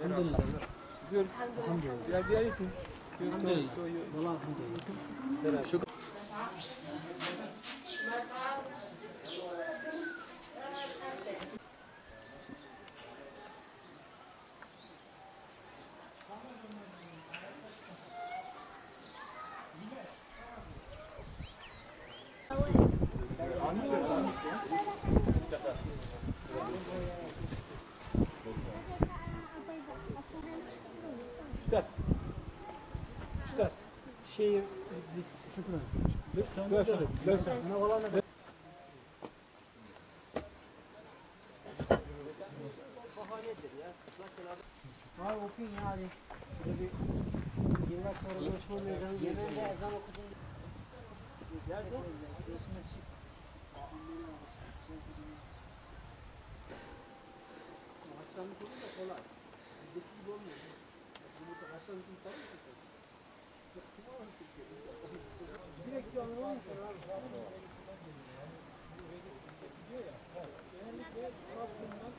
Alhamdulillah. Ya dia itu. Alhamdulillah. Syukur. Ustaz, şey, şükran. Lütfen. Ne olan ne? Bahanedir ya. Abi okuyun ya hadi. Yıllar sonra Osmanlı ezanı geliyor. Genelde ezan okudum. Nerede? Resmesi. Hastalık olunca kolay. Bizdeki gibi olmuyor. Yumurta hastalık için sarı mı? Direkt canlı olmuş abi. Gidiyor ya. Genellikle Trabzon'dan